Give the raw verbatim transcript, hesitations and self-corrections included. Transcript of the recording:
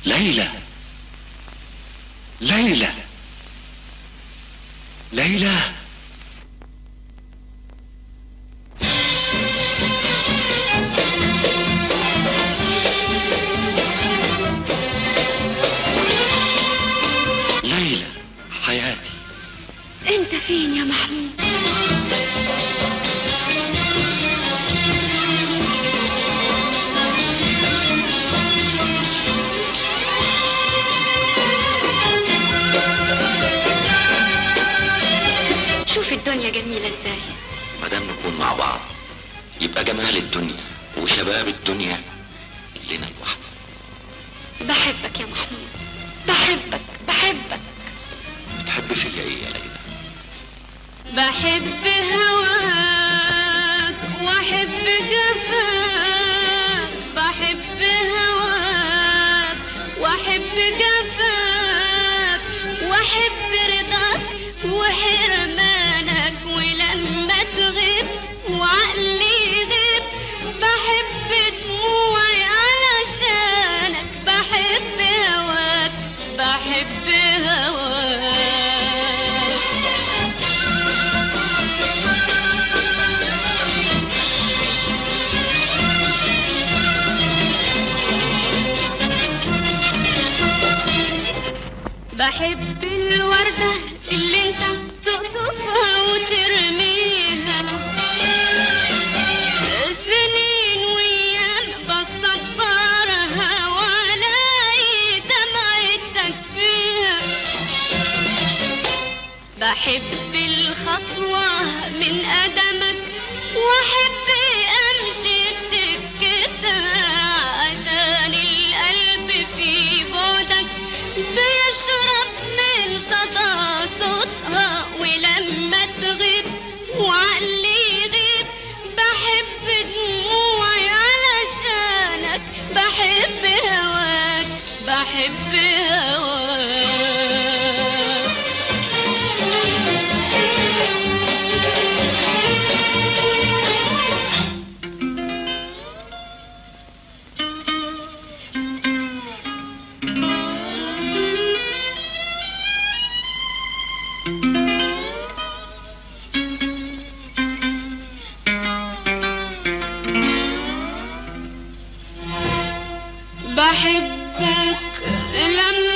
ليلى ليلى ليلى ليلى حياتي، انت فين يا محمود؟ شوف الدنيا جميلة ازاي. مادام نكون مع بعض يبقى جمال الدنيا وشباب الدنيا لنا لوحدنا. بحبك يا محمود، بحبك بحبك. بتحب فيا ايه يا ليلى؟ بحب هواك واحب جفاك، بحب هواك واحب جفاك، واحب رضاك وحرمانك، ولما تغيب وعقلي يغيب بحب دموعي علشانك. بحب هواك بحب هواك. بحب الوردة اللي انت تقطفها وترميها، سنين ويام بصبرها والاقي دمعتك فيها. بحب الخطوة من قدمك واحب امشي بسكتها، عشان القلب في بعدك بيشرب من صدى صوتها، ولما تغيب وعقلي يغيب بحب دموعي علشانك. بحب هواك بحب هواك. بحبك لما